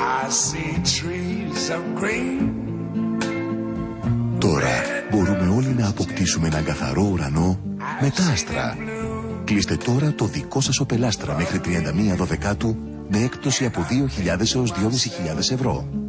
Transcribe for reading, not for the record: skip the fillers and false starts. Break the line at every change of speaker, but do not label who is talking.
Τώρα μπορούμε όλοι να αποκτήσουμε έναν καθαρό ουρανό με τα ASTRA. Κλείστε τώρα το δικό σας OPEL ASTRA μέχρι 31 Δεκάτου με έκπτωση από 2.000 έως 2.500 ευρώ.